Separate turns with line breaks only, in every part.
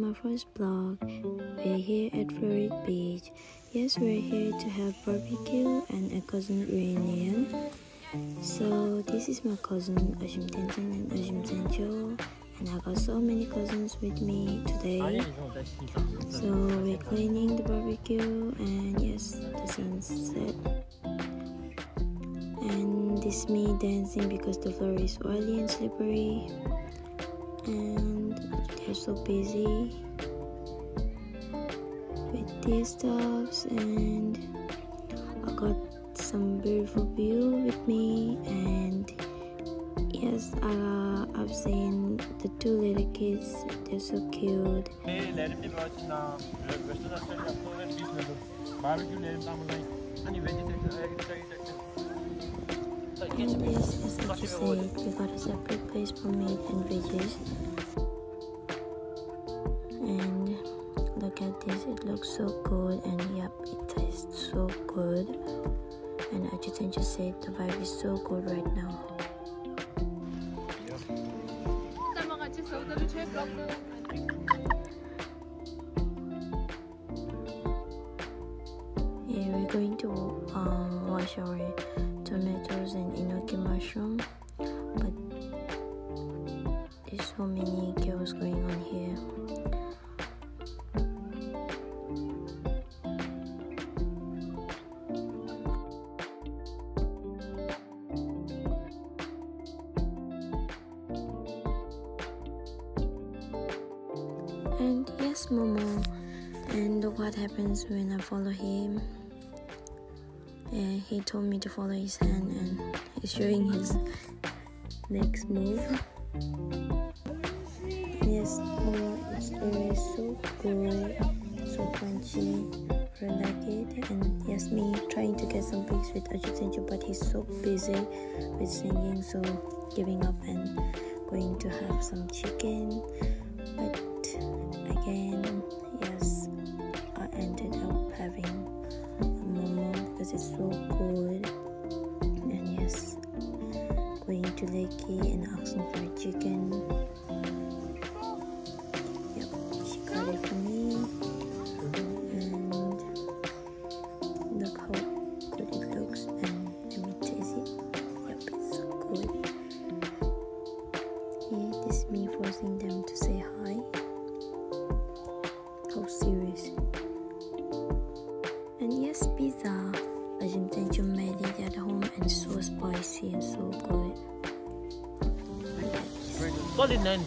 my first vlog. We're here at Florida Beach. Yes, we're here to have barbecue and a cousin reunion. So this is my cousin Ajim Tenzin and Ajim Tenjo, and I got so many cousins with me today. So we're cleaning the barbecue, and yes, the sunset. And this me dancing because the floor is oily and slippery, and they're so busy with these stuffs. And I got some beautiful view with me, and yes, I've seen the two little kids. They're so cute. And yes, as I just said, we got a separate place for meat and veggies. And look at this, it looks so good, and yep, it tastes so good. And I just said the vibe is so good right now. Yeah, we're going to wash our tomatoes and enoki mushroom, but there's so many chaos going on here. And yes, Momo. And look what happens when I follow him. He told me to follow his hand, and he's showing his next move. Yes, Momo is so good, so crunchy. I like it. And yes, me trying to get some pics with Ajitenju, but he's so busy with singing, so giving up and going to have some chicken. But again, yes, I ended up having a momo because it's so good. And yes, going to Lakey and asking for a chicken. Yep, she got it for me. And look how good it looks, and let me taste it. Yep, it's so good. Yeah, this is me forcing them to say hi. How serious. And yes, pizza. Ajim Tenjo made it at home, and so spicy and so good.
Solid 9.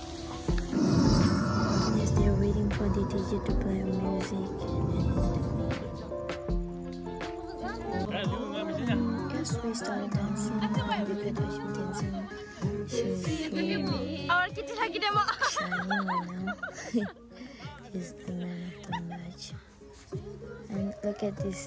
Yes, they're waiting for the DJ to play music. And yes, we started dancing. Look at Ajim Tenjo. She's so shiny right now. He's the man of the match. And look at this.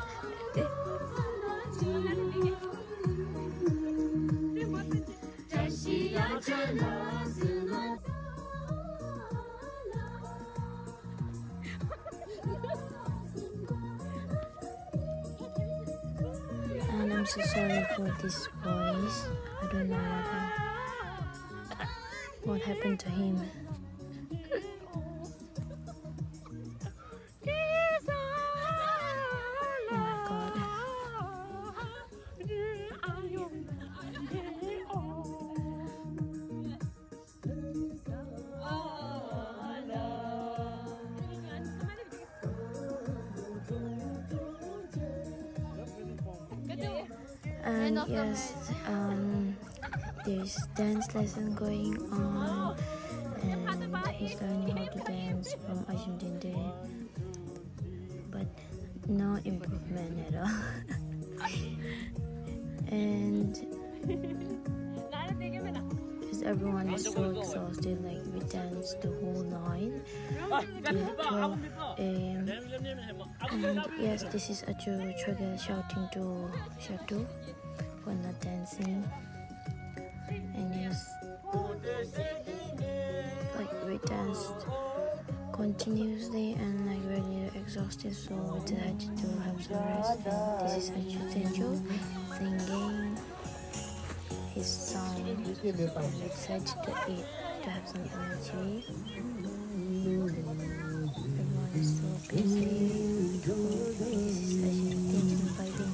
And I'm so sorry for this voice. I don't know what happened to him. And yes, there's dance lesson going on, and he's learning how to dance from Ajim Dinde, but no improvement at all. And because everyone is so exhausted, like we danced the whole night till 12 AM. And yes, this is Achu Chogel shouting to Shatu for not dancing. And yes, like we danced continuously and like really exhausted, so we decided to have some rest. And this is Achu Tenjo singing his song. I'm excited to eat to have some energy. busy. This is agitating vibing.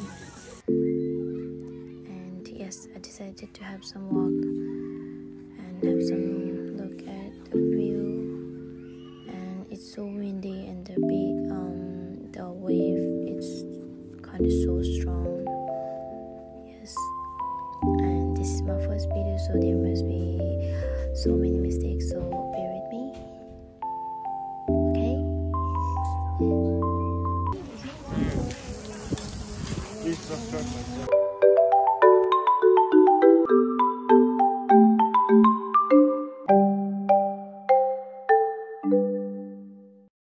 And yes, I decided to have some walk and have some look at the view. And it's so windy, and the wave, it's kind of so strong. Yes, and this is my first video, so there must be so many mistakes, so bear with me. Okay.
Please subscribe.